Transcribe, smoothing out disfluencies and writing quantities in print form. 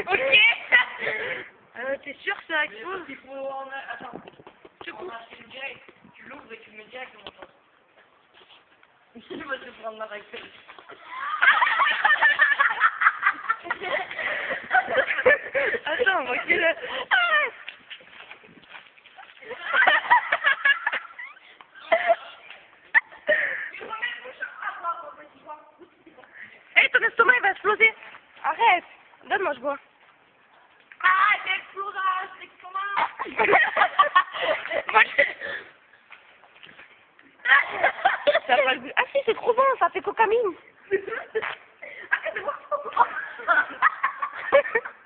Ok. T'es sûr que ça explose? Il faut en... Attends. Tu coupes. Direct. Tu l'ouvres et tu mets directement ça. Il va te prendre la règle. Attends, moi qui le... Hey, ton estomac il va exploser. Arrête. Donne-moi, je bois. Ah, t'exploseras, c'est comment? Ça a pas le goût. Ah si, c'est trop bon, ça fait coca-mine. Arrête de voir.